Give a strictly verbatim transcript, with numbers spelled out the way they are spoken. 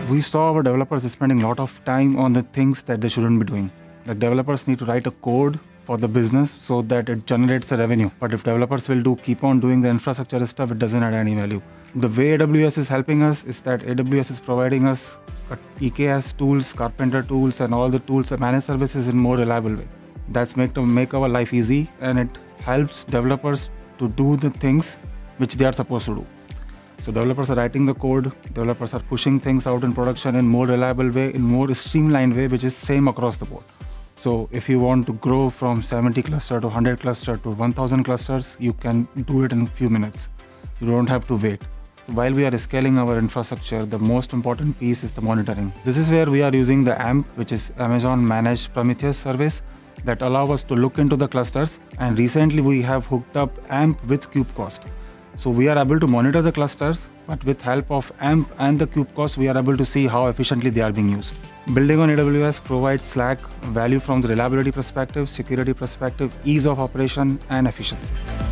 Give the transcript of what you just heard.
we saw our developers spending a lot of time on the things that they shouldn't be doing. Like developers need to write a code for the business so that it generates a revenue. But if developers will do keep on doing the infrastructure stuff, it doesn't add any value. The way A W S is helping us is that A W S is providing us E K S tools, Carpenter tools, and all the tools and managed services in more reliable way. That's make to make our life easy, and it helps developers to do the things which they are supposed to do. So developers are writing the code, developers are pushing things out in production in more reliable way, in more streamlined way, which is same across the board. So if you want to grow from seventy cluster to one hundred cluster to one thousand clusters, you can do it in a few minutes. You don't have to wait. So while we are scaling our infrastructure, the most important piece is the monitoring. This is where we are using the A M P, which is Amazon Managed Prometheus service, that allow us to look into the clusters. And recently we have hooked up A M P with KubeCost. So we are able to monitor the clusters, but with help of A M P and the KubeCost, we are able to see how efficiently they are being used. Building on A W S provides Slack value from the reliability perspective, security perspective, ease of operation, and efficiency.